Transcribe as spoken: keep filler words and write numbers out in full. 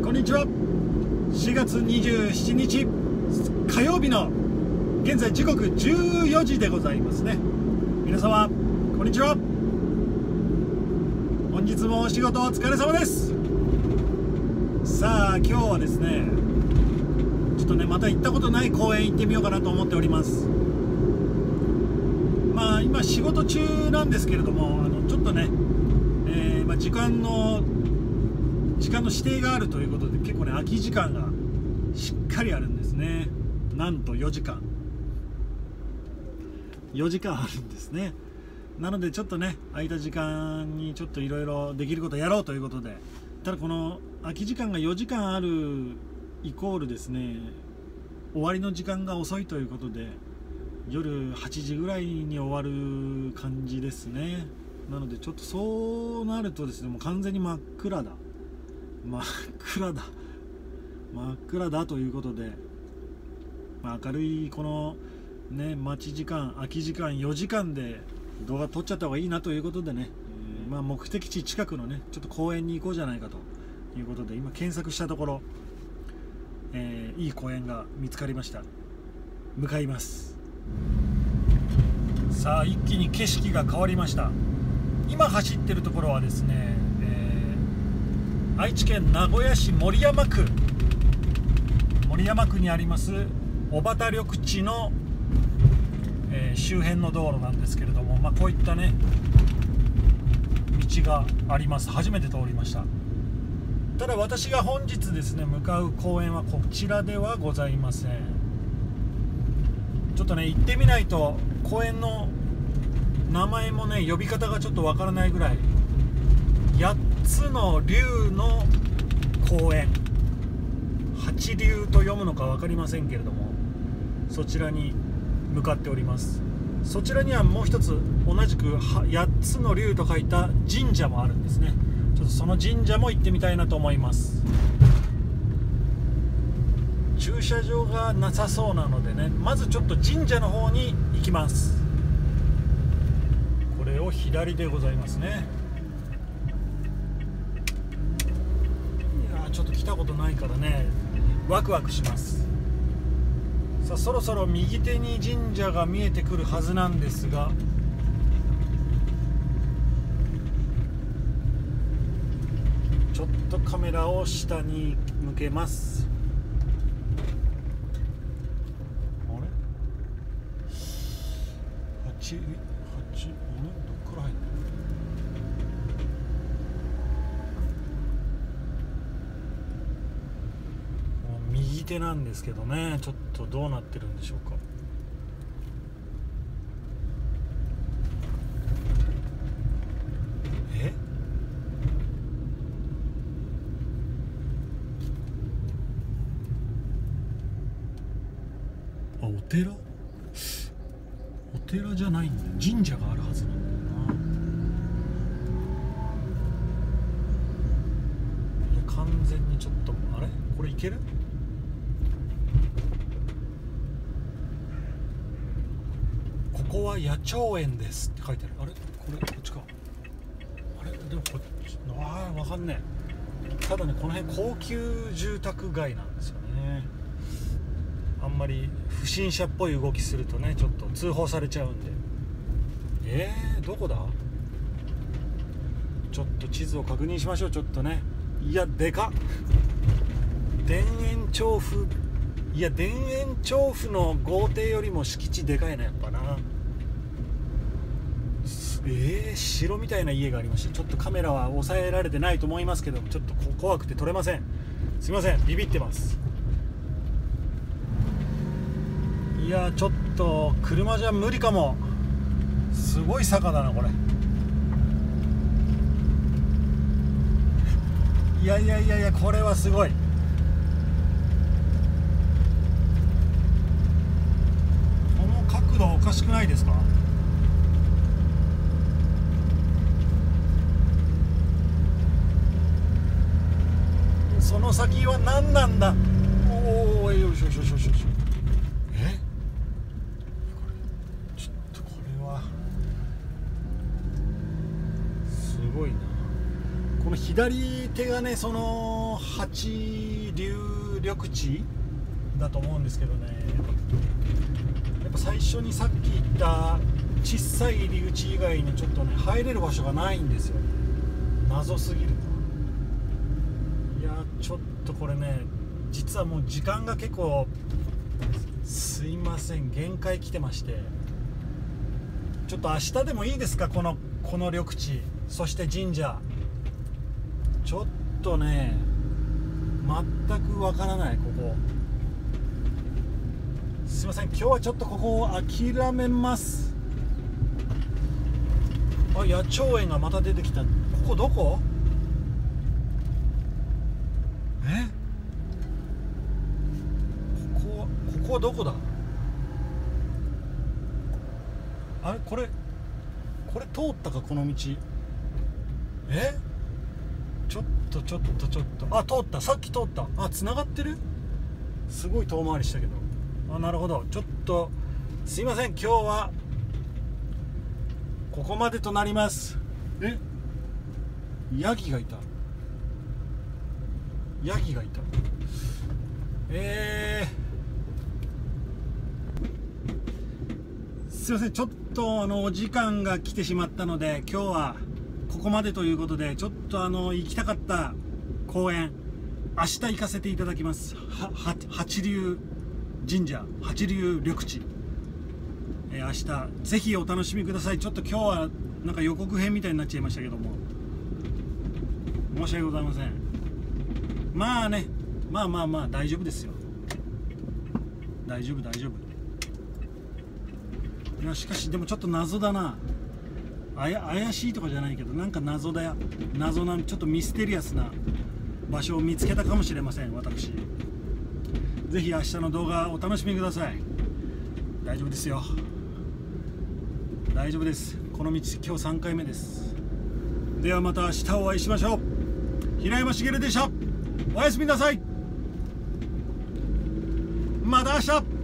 こんにちは。しがつにじゅうしちにち火曜日の現在時刻じゅうよじでございますね。皆様こんにちは。本日もお仕事お疲れ様です。さあ今日はですね、ちょっとねまた行ったことない公園行ってみようかなと思っております。まあ今仕事中なんですけれども、あのちょっとね、えーまあ、時間の時間の指定があるということで、結構ね空き時間がしっかりあるんですね。なんとよじかんよじかんあるんですね。なのでちょっとね空いた時間にちょっといろいろできることをやろうということで、ただこの空き時間がよじかんあるイコールですね、終わりの時間が遅いということで、夜はちじぐらいに終わる感じですね。なのでちょっとそうなるとですね、もう完全に真っ暗だ真っ暗だ真っ暗だということで、まあ、明るいこのね待ち時間空き時間よじかんで動画撮っちゃった方がいいなということでね、えーまあ、目的地近くのねちょっと公園に行こうじゃないかということで、今検索したところ、えー、いい公園が見つかりました。向かいます。さあ一気に景色が変わりました。今走ってるところはですね、愛知県名古屋市守山区守山区にあります小畑緑地の、えー、周辺の道路なんですけれども、まあ、こういったね道があります。初めて通りました。ただ私が本日ですね向かう公園はこちらではございません。ちょっとね行ってみないと公園の名前もね呼び方がちょっとわからないぐらい、やっつの龍の公園、八龍と読むのか分かりませんけれども、そちらに向かっております。そちらにはもう一つ同じくやっつの龍と書いた神社もあるんですね。ちょっとその神社も行ってみたいなと思います。駐車場がなさそうなのでね、まずちょっと神社の方に行きます。これを左でございますね。ちょっと来たことないからねワクワクします。さあそろそろ右手に神社が見えてくるはずなんですが、ちょっとカメラを下に向けます。あれ八八どっから入ってる？右手なんですけどね、ちょっとどうなってるんでしょうか。えあ、お寺お寺じゃないんだよ、神社があるはずなんだよな。いや完全にちょっとあれこれいける？ここは野鳥園ですって書いてある。あれこれこっちか。あれでもこっちああ分かんねえ。ただねこの辺高級住宅街なんですよね。あんまり不審者っぽい動きするとねちょっと通報されちゃうんで。えー、どこだ？ちょっと地図を確認しましょう。ちょっとね、いやでかっ。田園調布、いや田園調布の豪邸よりも敷地でかいなやっぱな。えー、城みたいな家がありまして、ちょっとカメラは抑えられてないと思いますけど、ちょっと怖くて撮れません。すいません、ビビってます。いやちょっと車じゃ無理かも。すごい坂だなこれ。いやいやいやいやこれはすごい。この角度おかしくないですか？その先は何なんだ。おおよしよしよしよしよし。えちょっとこれはすごいな。この左手がねその八流緑地だと思うんですけどね、やっぱ最初にさっき言った小さい入り口以外にちょっとね入れる場所がないんですよ。謎すぎる。いやちょっとこれね実はもう時間が結構すいません限界来てまして、ちょっと明日でもいいですか、このこの緑地そして神社ちょっとね全くわからない。ここすいません、今日はちょっとここを諦めます。あ、野鳥園がまた出てきた。ここどこ？え？ここここはどこだ？あれこれこれ通ったかこの道？え？ちょっとちょっとちょっとあ通った、さっき通った。あ繋がってる？すごい遠回りしたけど。あなるほど。ちょっとすいません今日はここまでとなります。えヤギがいたヤギがいたえー、すいませんちょっとあのお時間が来てしまったので今日はここまでということで、ちょっとあの行きたかった公園明日行かせていただきます。はは八流神社八流緑地、えー、明日ぜひお楽しみください。ちょっと今日はなんか予告編みたいになっちゃいましたけども申し訳ございません。まあねまあまあまあ大丈夫ですよ、大丈夫大丈夫。いやしかしでもちょっと謎だな。あや怪しいとかじゃないけどなんか謎だよ。謎なちょっとミステリアスな場所を見つけたかもしれません私。ぜひ明日の動画お楽しみください。大丈夫ですよ大丈夫です。この道今日さんかいめです。ではまた明日お会いしましょう。平山茂でした。おやすみなさい。また明日。